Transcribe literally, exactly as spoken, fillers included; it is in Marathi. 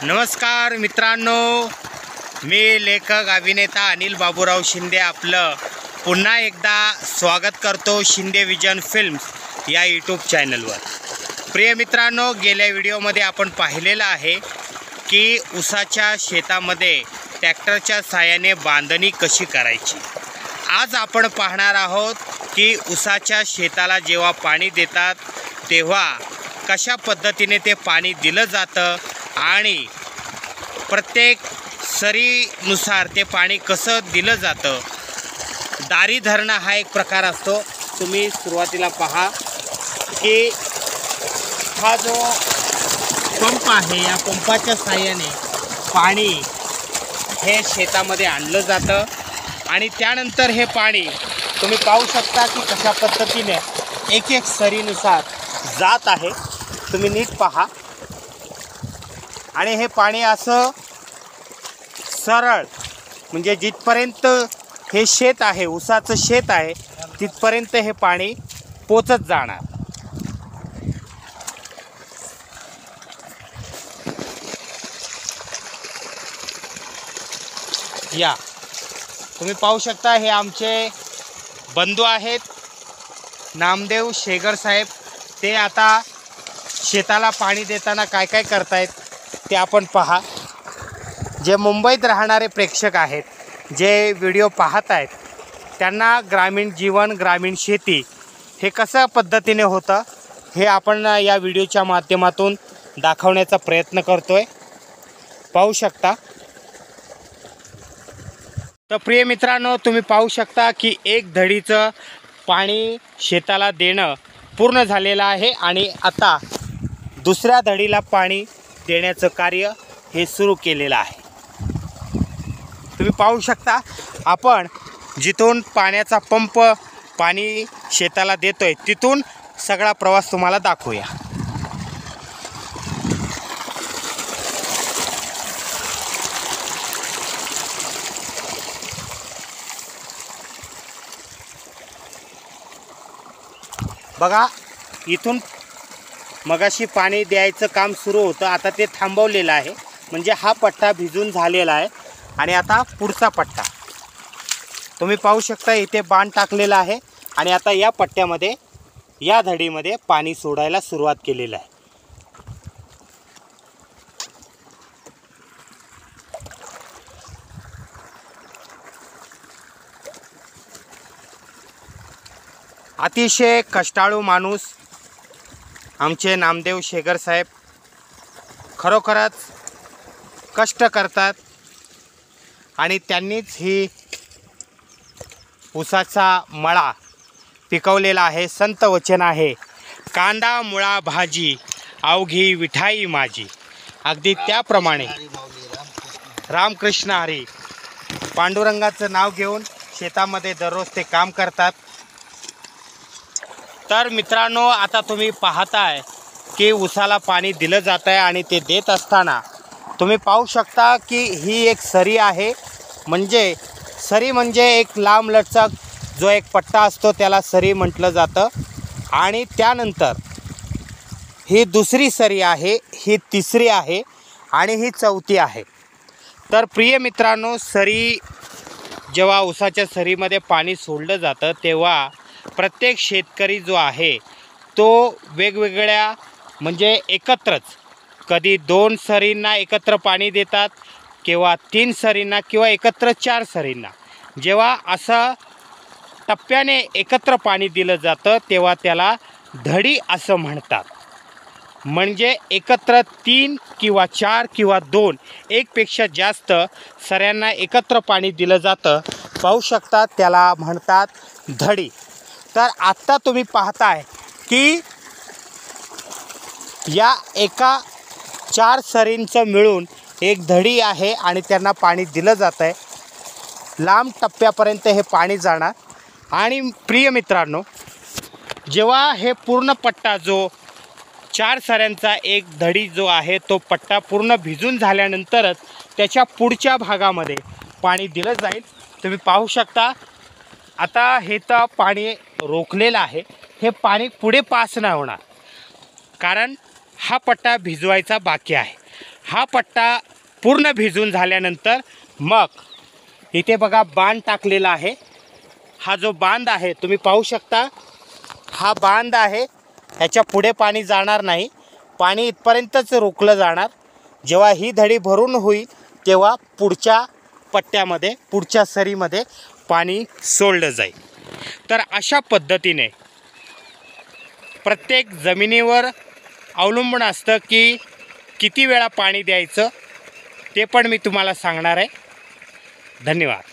नमस्कार मित्रांनो, मी लेखक अभिनेता अनिल बाबूराव शिंदे आपलं पुन्हा एकदा स्वागत करतो शिंदे विजन फिल्म्स या यूट्यूब चॅनलवर। प्रिय मित्रांनो, गेल्या व्हिडिओमध्ये आपण पाहिलेलं आहे की ऊसाच्या शेतामध्ये ट्रॅक्टरच्या साहाय्याने बांधणी कशी करायची। आज आपण पाहणार आहोत की ऊसाच्या शेताला जेव्हा पाणी देतात तेव्हा कशा पद्धतीने ते पाणी दिलं जातं आणि प्रत्येक सरीनुसार ते पाणी कसं दिलं जातं। दारी धरणं हा एक प्रकार असतो। तुम्ही सुरुवातीला पहा की हा जो पंप आहे, या पंपाच्या साहाय्याने पाणी हे शेतामध्ये आणलं जातं आणि त्यानंतर हे पाणी तुम्ही पाहू शकता की कशा पद्धतीने एक एक सरीनुसार जात आहे। तुम्ही नीट पहा आणि हे पाणी असं सरळ म्हणजे जिथपर्यंत हे शेत आहे, ऊसाचं शेत आहे, तिथपर्यंत हे पाणी पोचत जाणार। या तुम्ही पाहू शकता हे आमचे बंधू आहेत नामदेव शेगर साहेब। ते आता शेताला पाणी देताना काय काय करतायत ते आपण पहा। जे मुंबईत राहणारे प्रेक्षक आहेत, जे व्हिडिओ पाहत आहेत, त्यांना ग्रामीण जीवन, ग्रामीण शेती हे कशा पद्धतीने होतं हे आपण या व्हिडिओच्या माध्यमातून दाखवण्याचा प्रयत्न करतोय। पाहू शकता। तर प्रिय मित्रांनो, तुम्ही पाहू शकता की एक धडीचं पाणी शेताला देणं पूर्ण झालेलं आहे आणि आता दुसऱ्या धडीला पाणी देण्याचं कार्य हे सुरू केलेलं आहे। तुम्ही पाहू शकता आपण जिथून पाण्याचा पंप पाणी शेताला देतोय तिथून सगळा प्रवास तुम्हाला दाखवूया। बघा, इथून मगाशी पाणी द्यायचं काम सुरू होतं, आता ते थांबवलेलं आहे। म्हणजे हा पट्टा भिजून झालेला आहे आणि आता पुढचा पट्टा तुम्ही पाहू शकता। इथे बांध टाकलेला आहे आणि आता या पट्ट्यामध्ये, या धडीमध्ये पाणी सोडायला सुरुवात केलेलं आहे। अतिशय कष्टाळू माणूस आमचे नामदेव शेगर साहेब खरोखरच कष्ट करतात आणि त्यांनीच ही ऊसाचा मळा पिकवलेला आहे। संत वचन आहे, कांदा मुळा भाजी अवघी विठाई माझी। अगदी त्याप्रमाणे रामकृष्ण हरी पांडुरंगाचं नाव घेऊन शेतामध्ये दररोज ते काम करतात। तर मित्रांनो, आता तुम्ही पाहताय की ऊसाला पाणी दिलं जात आहे आणि ते देत असताना तुम्ही पाहू शकता की ही एक सरी आहे। म्हणजे सरी म्हणजे एक लांब लचक जो एक पट्टा असतो त्याला सरी म्हटलं जातं। आणि त्यानंतर ही दुसरी सरी आहे, ही तिसरी आहे आणि ही चौथी आहे। तर प्रिय मित्रांनो, सरी जेव्हा ऊसाच्या सरीमध्ये पाणी सोडलं जातं तेव्हा प्रत्येक शेतकरी जो आहे तो वेगवेगळ्या म्हणजे एकत्रच कधी दोन सरींना एकत्र पाणी देतात किंवा तीन सरींना किंवा एकत्र चार सरींना। जेव्हा असं टप्प्याने एकत्र पाणी दिलं जातं तेव्हा त्याला धडी असं म्हणतात। म्हणजे एकत्र तीन किंवा चार किंवा दोन एकपेक्षा जास्त सऱ्यांना एकत्र पाणी दिलं जातं। पाहू शकता, त्याला म्हणतात धडी। तर आत्ता तुम्ही पाहताय की या एका चार सरींचं मिळून एक धडी आहे आणि त्यांना पाणी दिलं जातं आहे। लांब टप्प्यापर्यंत हे पाणी जाणार। आणि प्रिय मित्रांनो, जेव्हा हे पूर्ण पट्टा जो चार सऱ्यांचा एक धडी जो आहे तो पट्टा पूर्ण भिजून झाल्यानंतरच त्याच्या पुढच्या भागामध्ये पाणी दिलं जाईल। तुम्ही पाहू शकता आता हे तर पाणी रोखलेलं आहे, हे पाणी पुढे पास नाही होणार कारण हा पट्टा भिजवायचा बाकी आहे। हा पट्टा पूर्ण भिजून झाल्यानंतर मग इथे बघा बांध टाकलेला आहे. हा जो बांध आहे तुम्ही पाहू शकता, हा बांध आहे. ह्याच्या पुढे पाणी जाणार नाही, पाणी इथपर्यंतच रोखलं जाणार. जेव्हा ही धडी भरून होईल तेव्हा पुढच्या पट्ट्यामध्ये, पुढच्या सरीमध्ये पाणी सोडलं जाईल. तर अशा पद्धतीने प्रत्येक जमिनीवर अवलंबून असतं की किती वेळा पाणी द्यायचं, ते पण मी तुम्हाला सांगणार आहे. धन्यवाद.